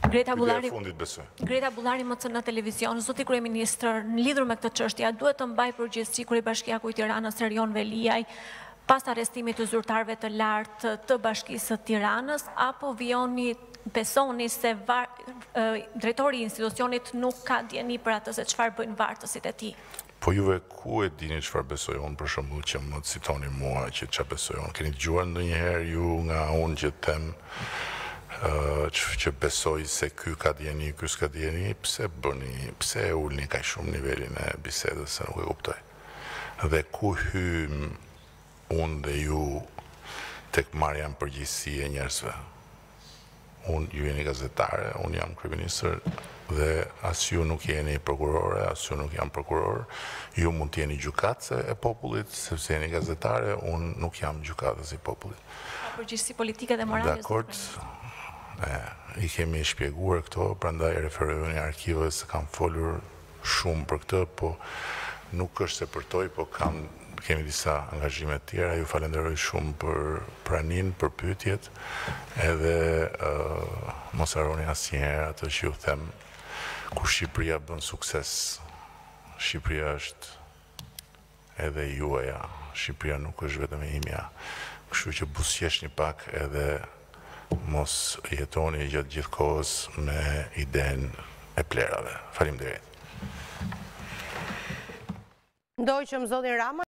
Greta Bullari, fundit besoj. Greta Bullari më thënë në televizion, zoti kryeministër, në lidhur me këtë çështje, duhet të mbaj përgjegjësi Krye Bashkiaku i Tiranës Erion Veliaj pas arrestimit të zyrtarëve të lartë të Bashkisë së Tiranës, apo besoni se drejtori i institucionit nuk ka dieni për atë se çfarë bëjnë vartësit e tij? Po juve ku e dini çfarë besoj unë, për shembull, që më citoni mua që çfarë besoj unë? Keni dëgjuar ndonjëherë ju nga unë që them që besoj se ky ka dieni, ky s'ka dieni? Pse e ulni kaq shumë nivelin e bisedës, se nuk e kuptoj. Dhe ku hym unë dhe ju tek marrja në përgjegjësi e njerëzve? Unë ju jeni gazetare, unë jam kryeministër dhe as ju nuk jeni prokurore, as ju nuk jam prokuror, ju mund të jeni gjykatëse e popullit, sepse jeni gazetare, unë nuk jam gjykatës i popullit. Përgjegjësi politike dhe morale. Dakord, i kemi shpjeguar këto, prandaj referojnë në arkive se kam folur shumë për këtë, po nuk është se përtoj, po kemi disa angazhime tjera, ju falenderoj shumë për pranin, për pyetjet, edhe mos harroni asnjëherë atë që ju them, kur Shqipëria bën sukses, Shqipëria është edhe juaja, Shqipëria nuk është vetëm e imja, kështu që buzëqeshni pak edhe mos jetoni gjatë gjithë kohës me idenë e plerave. Faleminderit. Ndoqëm zotin Rama.